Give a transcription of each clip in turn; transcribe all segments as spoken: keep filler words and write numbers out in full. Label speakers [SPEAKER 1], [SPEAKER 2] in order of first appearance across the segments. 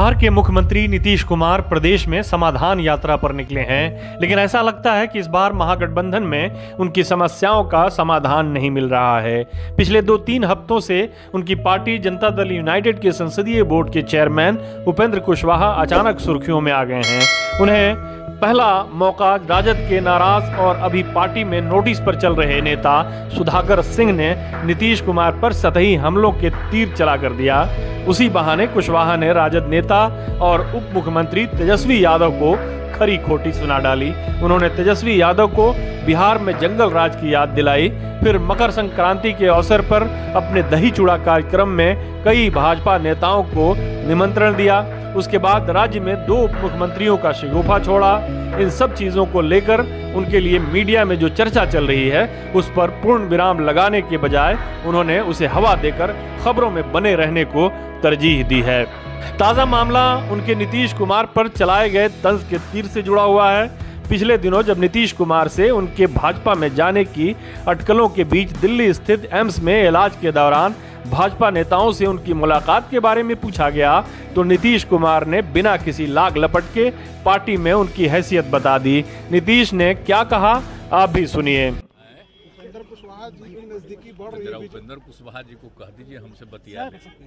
[SPEAKER 1] बिहार के मुख्यमंत्री नीतीश कुमार प्रदेश में समाधान यात्रा पर निकले हैं, लेकिन ऐसा लगता है कि इस बार महागठबंधन में उनकी समस्याओं का समाधान नहीं मिल रहा है। पिछले दो तीन हफ्तों से उनकी पार्टी जनता दल यूनाइटेड के संसदीय बोर्ड के चेयरमैन उपेंद्र कुशवाहा अचानक सुर्खियों में आ गए हैं। उन्हें पहला मौका राजद के नाराज और अभी पार्टी में नोटिस पर चल रहे नेता सुधाकर सिंह ने नीतीश कुमार पर सतही हमलों के तीर चला कर दिया। उसी बहाने कुशवाहा ने राजद नेता और उप मुख्यमंत्री तेजस्वी यादव को खरी खोटी सुना डाली। उन्होंने तेजस्वी यादव को बिहार में जंगल राज की याद दिलाई। फिर मकर संक्रांति के अवसर पर अपने दही चूड़ा कार्यक्रम में कई भाजपा नेताओं को निमंत्रण दिया। उसके बाद राज्य में दो उप मुख्यमंत्रियों का शगुफा छोड़ा। इन सब चीजों को लेकर उनके लिए मीडिया में जो चर्चा चल रही है उस पर पूर्ण विराम लगाने के बजाय उन्होंने उसे हवा देकर खबरों में बने रहने को तरजीह दी है। ताजा मामला उनके नीतीश कुमार पर चलाए गए तंज के तीर से जुड़ा हुआ है। पिछले दिनों जब नीतीश कुमार से उनके भाजपा में जाने की अटकलों के बीच दिल्ली स्थित एम्स में इलाज के दौरान भाजपा नेताओं से उनकी मुलाकात के बारे में पूछा गया तो नीतीश कुमार ने बिना किसी लाग लपट के पार्टी में उनकी हैसियत बता दी। नीतीश ने क्या कहा, आप भी सुनिए।
[SPEAKER 2] उपेंद्र कुशवाहा जी की नजदीकी बढ़ रही है।
[SPEAKER 3] उपेंद्र कुशवाहा जी को कह दीजिए हमसे बतिया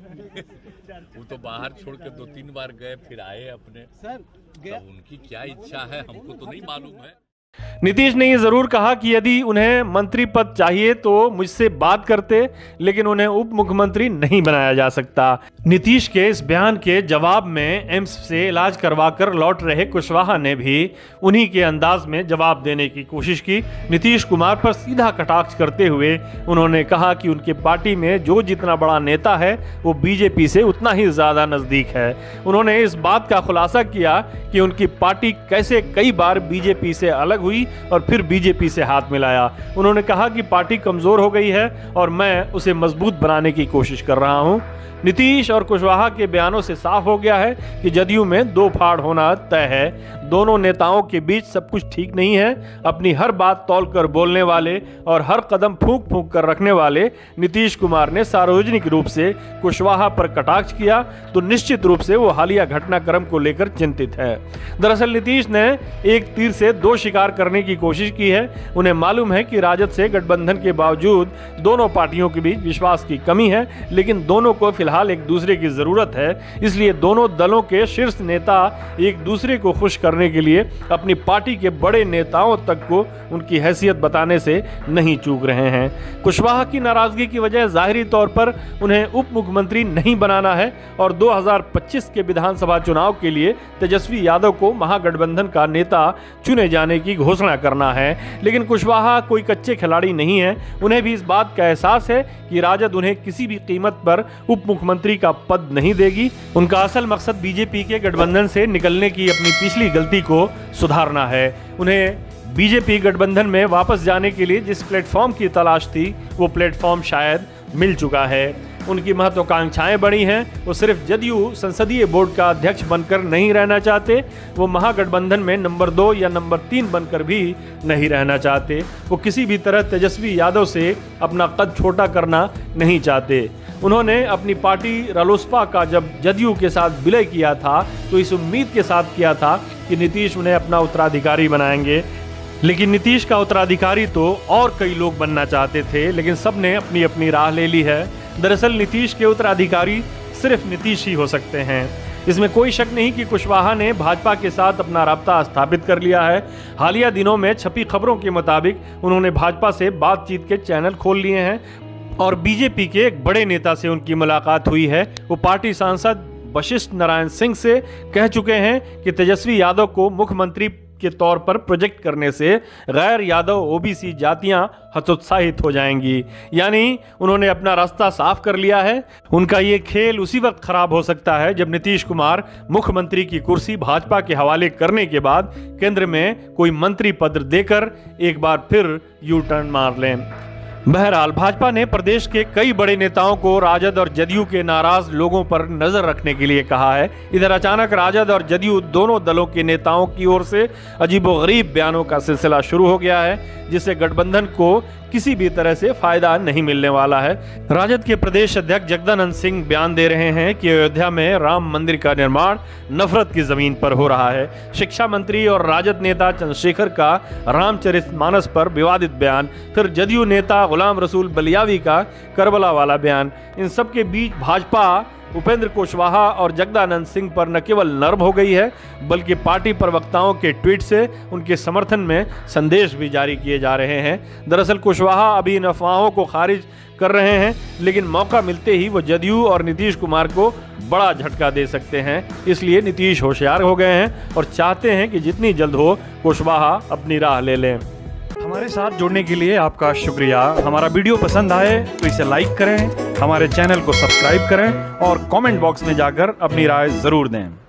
[SPEAKER 3] वो तो बाहर छोड़ के दो तीन बार गए फिर आए अपने सर तो उनकी क्या इच्छा है हमको तो नहीं मालूम है।
[SPEAKER 1] नीतीश ने ये जरूर कहा कि यदि उन्हें मंत्री पद चाहिए तो मुझसे बात करते, लेकिन उन्हें उप मुख्यमंत्री नहीं बनाया जा सकता। नीतीश के इस बयान के जवाब में एम्स से इलाज करवाकर लौट रहे कुशवाहा ने भी उन्हीं के अंदाज में जवाब देने की कोशिश की। नीतीश कुमार पर सीधा कटाक्ष करते हुए उन्होंने कहा कि उनके पार्टी में जो जितना बड़ा नेता है वो बीजेपी से उतना ही ज्यादा नजदीक है। उन्होंने इस बात का खुलासा किया कि उनकी पार्टी कैसे कई बार बीजेपी से अलग हुई और फिर बीजेपी से हाथ मिलाया। उन्होंने कहा कि पार्टी कमजोर हो गई है और मैं उसे मजबूत बनाने की कोशिश कर रहा हूं। नीतीश और कुशवाहा के बयानों से साफ हो गया है कि जदयू में दो फाड़ होना तय है। दोनों नेताओं के बीच सब कुछ ठीक नहीं है। अपनी हर बात तौल कर बोलने वाले और हर कदम फूंक फूंक कर रखने वाले नीतीश कुमार ने सार्वजनिक रूप से कुशवाहा पर कटाक्ष किया तो निश्चित रूप से वो हालिया घटनाक्रम को लेकर चिंतित है। दरअसल नीतीश ने एक तीर से दो शिकार करने की कोशिश की है। उन्हें मालूम है कि राजद से गठबंधन के बावजूद दोनों पार्टियों के बीच विश्वास की कमी है, लेकिन दोनों को फिलहाल एक दूसरे की जरूरत है। इसलिए दोनों दलों के शीर्ष नेता एक दूसरे को खुश करने के लिए अपनी पार्टी के बड़े नेताओं तक को उनकी हैसियत बताने से नहीं चूक रहे हैं। कुशवाहा की नाराजगी की वजह जाहिरी तौर पर उन्हें उप मुख्यमंत्री नहीं बनाना है और दो हज़ार पच्चीस के विधानसभा चुनाव के लिए तेजस्वी यादव को महागठबंधन का नेता चुने जाने की घोषणा करना है। लेकिन कुशवाहा कोई कच्चे खिलाड़ी नहीं है। उन्हें भी इस बात का एहसास है कि राजद उन्हें किसी भी कीमत पर उप मुख्यमंत्री का पद नहीं देगी। उनका असल मकसद बीजेपी के गठबंधन से निकलने की अपनी पिछली गलती को सुधारना है। उन्हें बीजेपी गठबंधन में वापस जाने के लिए जिस प्लेटफॉर्म की तलाश थी वो प्लेटफॉर्म शायद मिल चुका है। उनकी महत्वाकांक्षाएं बड़ी हैं। वो सिर्फ जदयू संसदीय बोर्ड का अध्यक्ष बनकर नहीं रहना चाहते, वो महागठबंधन में नंबर दो या नंबर तीन बनकर भी नहीं रहना चाहते। वो किसी भी तरह तेजस्वी यादव से अपना कद छोटा करना नहीं चाहते। उन्होंने अपनी पार्टी रालोसपा का जब जदयू के साथ विलय किया था तो इस उम्मीद के साथ किया था कि नीतीश उन्हें अपना उत्तराधिकारी बनाएंगे, लेकिन नीतीश का उत्तराधिकारी तो और कई लोग बनना चाहते थे, लेकिन सब ने अपनी अपनी राह ले ली है। दरअसल नीतीश के उत्तराधिकारी सिर्फ नीतीश ही हो सकते हैं। इसमें कोई शक नहीं कि कुशवाहा ने भाजपा के साथ अपना राब्ता स्थापित कर लिया है। हालिया दिनों में छपी खबरों के मुताबिक उन्होंने भाजपा से बातचीत के चैनल खोल लिए हैं और बीजेपी के एक बड़े नेता से उनकी मुलाकात हुई है। वो पार्टी सांसद वशिष्ठ नारायण सिंह से कह चुके हैं कि तेजस्वी यादव को मुख्यमंत्री के तौर पर प्रोजेक्ट करने से गैर यादव ओबीसी जातियां हतोत्साहित हो जाएंगी। यानी उन्होंने अपना रास्ता साफ कर लिया है। उनका ये खेल उसी वक्त खराब हो सकता है जब नीतीश कुमार मुख्यमंत्री की कुर्सी भाजपा के हवाले करने के बाद केंद्र में कोई मंत्री पद देकर एक बार फिर यू टर्न मार लें। बहरहाल भाजपा ने प्रदेश के कई बड़े नेताओं को राजद और जदयू के नाराज लोगों पर नजर रखने के लिए कहा है। इधर अचानक राजद और जदयू दोनों दलों के नेताओं की ओर से अजीबोगरीब बयानों का सिलसिला शुरू हो गया है, जिससे गठबंधन को किसी भी तरह से फायदा नहीं मिलने वाला है। राजद के प्रदेश अध्यक्ष जगदानंद सिंह बयान दे रहे हैं कि अयोध्या में राम मंदिर का निर्माण नफरत की जमीन पर हो रहा है। शिक्षा मंत्री और राजद नेता चंद्रशेखर का रामचरितमानस पर विवादित बयान, फिर जदयू नेता गुलाम रसूल बलियावी का करबला वाला बयान, इन सब के बीच भाजपा उपेंद्र कुशवाहा और जगदानंद सिंह पर न केवल नर्म हो गई है, बल्कि पार्टी प्रवक्ताओं के ट्वीट से उनके समर्थन में संदेश भी जारी किए जा रहे हैं। दरअसल कुशवाहा अभी इन अफवाहों को खारिज कर रहे हैं, लेकिन मौका मिलते ही वो जदयू और नीतीश कुमार को बड़ा झटका दे सकते हैं। इसलिए नीतीश होशियार हो गए हैं और चाहते हैं कि जितनी जल्द हो कुशवाहा अपनी राह ले लें।
[SPEAKER 4] हमारे साथ जुड़ने के लिए आपका शुक्रिया। हमारा वीडियो पसंद आए तो इसे लाइक करें, हमारे चैनल को सब्सक्राइब करें और कमेंट बॉक्स में जाकर अपनी राय जरूर दें।